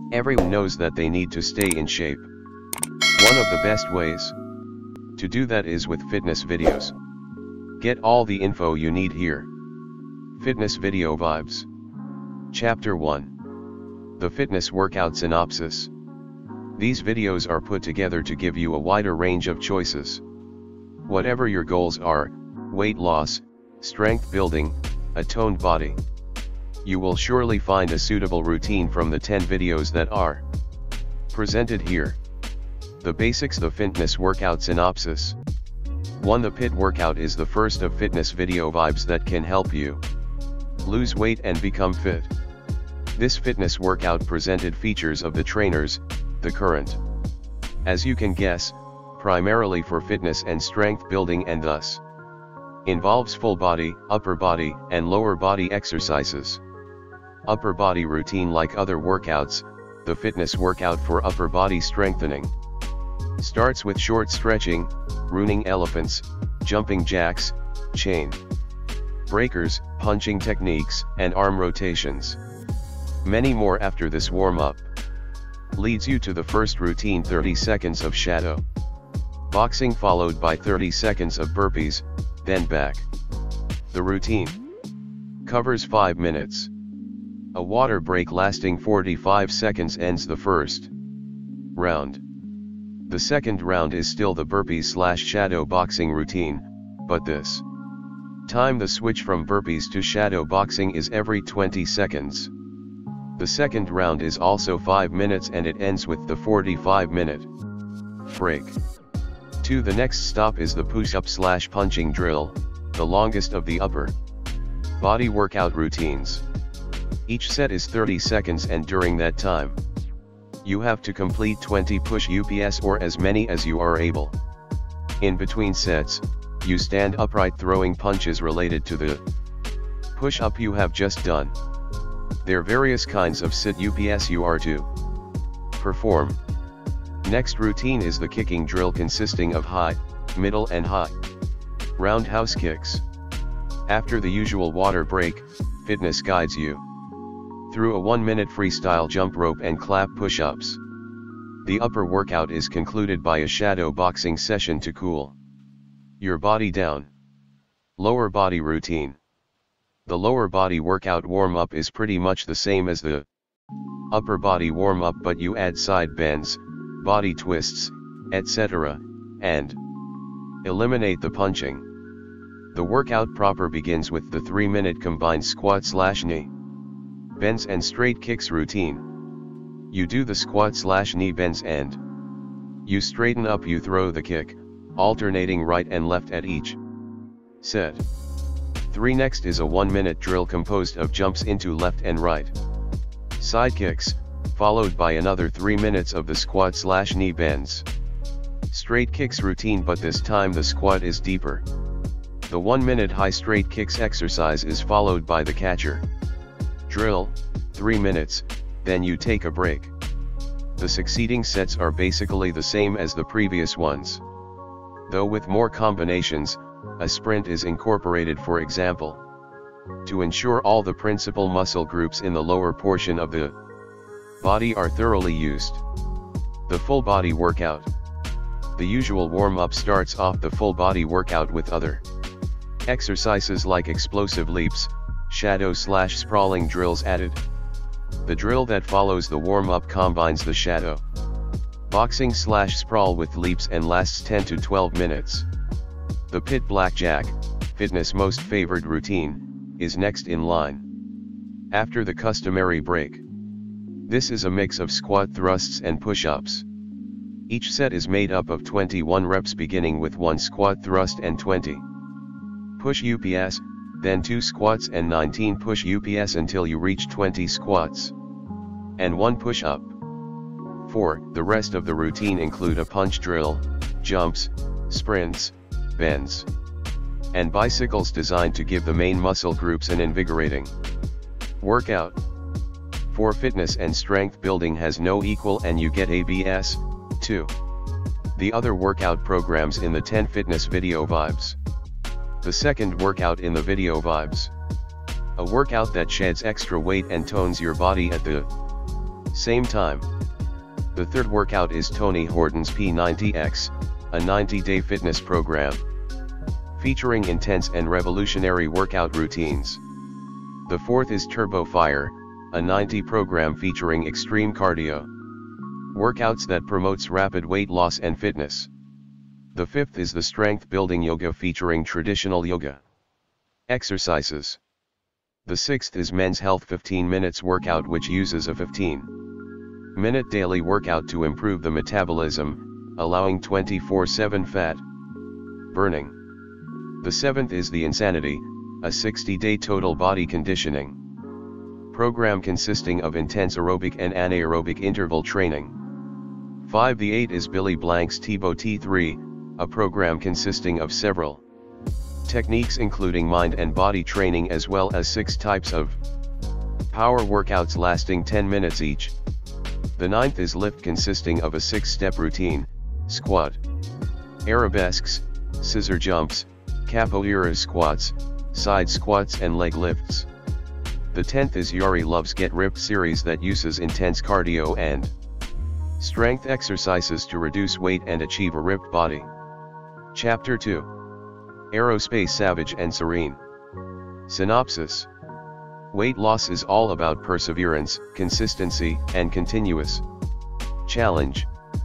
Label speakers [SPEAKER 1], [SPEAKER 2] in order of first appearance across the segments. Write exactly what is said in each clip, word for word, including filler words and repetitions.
[SPEAKER 1] Everyone knows that they need to stay in shape. One of the best ways to do that is with fitness videos. Get all the info you need here. Fitness Video Vibes. Chapter one. The Fitness Workout Synopsis. These videos are put together to give you a wider range of choices. Whatever your goals are, weight loss, strength building, a toned body, you will surely find a suitable routine from the ten videos that are presented here. The basics. The fitness workout synopsis. one. The P I T workout is the first of fitness video vibes that can help you lose weight and become fit. This fitness workout presented features of the trainers, the current, as you can guess, primarily for fitness and strength building, and thus involves full body, upper body, and lower body exercises. Upper body routine. Like other workouts, the fitness workout for upper body strengthening starts with short stretching, running elephants, jumping jacks, chain breakers, punching techniques, and arm rotations. Many more after this warm-up leads you to the first routine: thirty seconds of shadow boxing followed by thirty seconds of burpees, then back. The routine covers five minutes. A water break lasting forty-five seconds ends the first round. The second round is still the burpees slash shadow boxing routine, but this time the switch from burpees to shadow boxing is every twenty seconds. The second round is also five minutes and it ends with the forty-five minute break. two. The next stop is the push-up slash punching drill, the longest of the upper body workout routines. Each set is thirty seconds, and during that time, you have to complete twenty push-ups or as many as you are able. In between sets, you stand upright throwing punches related to the push-up you have just done. There are various kinds of sit-ups you are to perform. Next routine is the kicking drill, consisting of high, middle and high roundhouse kicks. After the usual water break, fitness guides you through a one minute freestyle jump rope and clap push-ups. The upper workout is concluded by a shadow boxing session to cool your body down. Lower body routine. The lower body workout warm-up is pretty much the same as the upper body warm-up, but you add side bends, body twists, et cetera, and eliminate the punching. The workout proper begins with the three minute combined squat slash knee bends and straight kicks routine. You do the squat slash knee bends and you straighten up, you throw the kick, alternating right and left at each set. three. Next is a one minute drill composed of jumps into left and right side kicks, followed by another three minutes of the squat slash knee bends straight kicks routine, but this time the squat is deeper. The one minute high straight kicks exercise is followed by the catcher drill, three minutes, then you take a break. The succeeding sets are basically the same as the previous ones, though with more combinations. A sprint is incorporated, for example, to ensure all the principal muscle groups in the lower portion of the body are thoroughly used. The full body workout. The usual warm-up starts off the full body workout with other exercises like explosive leaps, shadow slash sprawling drills added. The drill that follows the warm-up combines the shadow boxing slash sprawl with leaps and lasts ten to twelve minutes. The P I T blackjack, fitness most favored routine, is next in line after the customary break. This is a mix of squat thrusts and push-ups. Each set is made up of twenty-one reps, beginning with one squat thrust and twenty push-ups, then two squats and nineteen push-ups until you reach twenty squats and one push-up. four. The rest of the routine include a punch drill, jumps, sprints, bends, and bicycles designed to give the main muscle groups an invigorating workout. For fitness and strength building has no equal, and you get A B S, too. The other workout programs in the ten fitness video vibes. The second workout in the video vibes. A workout that sheds extra weight and tones your body at the Same time. The third workout is Tony Horton's P ninety X, a ninety day fitness program, featuring intense and revolutionary workout routines. The fourth is Turbo Fire, a ninety program featuring extreme cardio workouts that promotes rapid weight loss and fitness. The fifth is the Strength Building Yoga featuring traditional yoga exercises. The sixth is Men's Health fifteen minutes workout, which uses a fifteen minute daily workout to improve the metabolism, allowing twenty-four seven fat burning. The seventh is the Insanity, a sixty day total body conditioning program consisting of intense aerobic and anaerobic interval training. five The eight is Billy Blank's Tebo T three, a program consisting of several techniques including mind and body training, as well as six types of power workouts lasting ten minutes each. The ninth is Lift, consisting of a six step routine, squat, arabesques, scissor jumps, capoeira squats, side squats and leg lifts. The tenth is Yari Love's Get Ripped series that uses intense cardio and strength exercises to reduce weight and achieve a ripped body. Chapter two. Aerospace Savage and Serene. Synopsis. Weight loss is all about perseverance, consistency, and continuous challenge.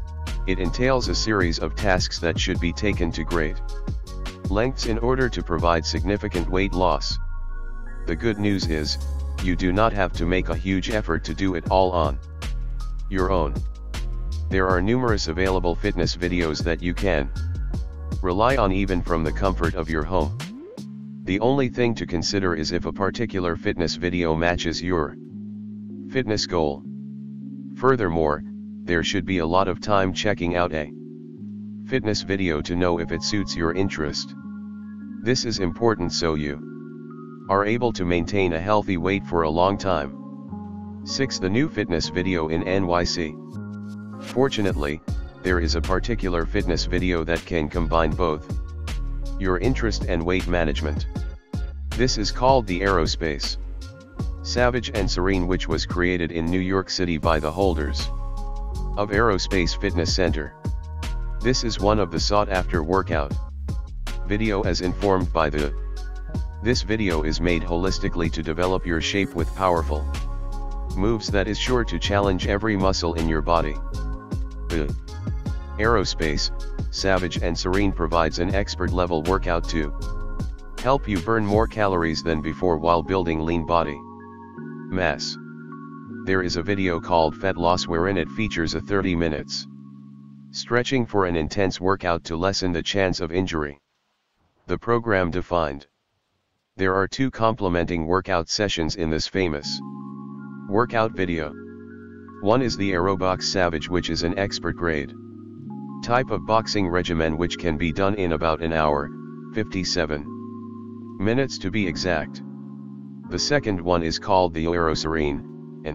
[SPEAKER 1] It entails a series of tasks that should be taken to great lengths in order to provide significant weight loss. The good news is, you do not have to make a huge effort to do it all on your own. There are numerous available fitness videos that you can rely on even from the comfort of your home. The only thing to consider is if a particular fitness video matches your fitness goal. Furthermore, there should be a lot of time checking out a fitness video to know if it suits your interest. This is important so you are able to maintain a healthy weight for a long time. six The new fitness video in N Y C. Fortunately, there is a particular fitness video that can combine both your interest and weight management. This is called the Aerospace Savage and Serene, which was created in New York City by the holders of Aerospace Fitness Center. This is one of the sought-after workout video as informed by the. This video is made holistically to develop your shape with powerful moves that is sure to challenge every muscle in your body. The Aerospace Savage and Serene provides an expert-level workout to help you burn more calories than before while building lean body mass. There is a video called Fat Loss wherein it features a thirty minutes stretching for an intense workout to lessen the chance of injury. The program defined. There are two complementing workout sessions in this famous workout video. One is the Aerobox Savage, which is an expert grade type of boxing regimen which can be done in about an hour, fifty-seven minutes to be exact. The second one is called the Aero Serene,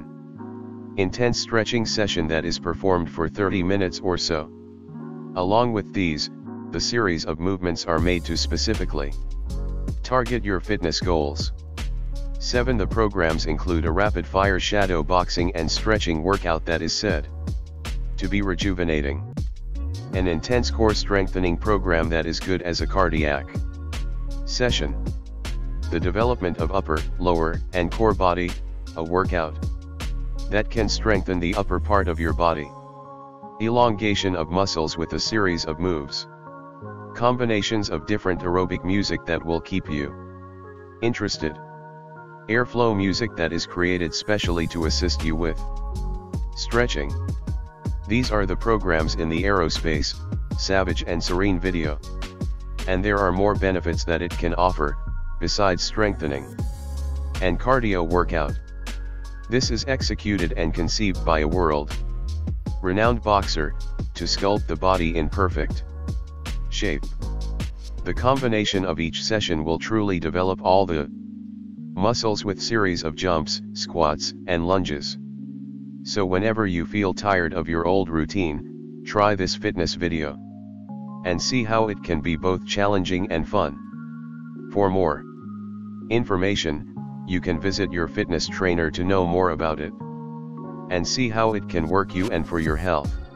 [SPEAKER 1] an intense stretching session that is performed for thirty minutes or so. Along with these, the series of movements are made to specifically target your fitness goals. seven The programs include a rapid-fire shadow boxing and stretching workout that is said to be rejuvenating, an intense core strengthening program that is good as a cardiac session, the development of upper, lower, and core body, a workout that can strengthen the upper part of your body, elongation of muscles with a series of moves, combinations of different aerobic music that will keep you interested, airflow music that is created specially to assist you with stretching. These are the programs in the Aerospace Savage and Serene video. And there are more benefits that it can offer, besides strengthening and cardio workout. This is executed and conceived by a world-renowned boxer, to sculpt the body in perfect shape. The combination of each session will truly develop all the muscles with series of jumps, squats, and lunges. So whenever you feel tired of your old routine, try this fitness video and see how it can be both challenging and fun. For more information, you can visit your fitness trainer to know more about it. and see how it can work you and for your health.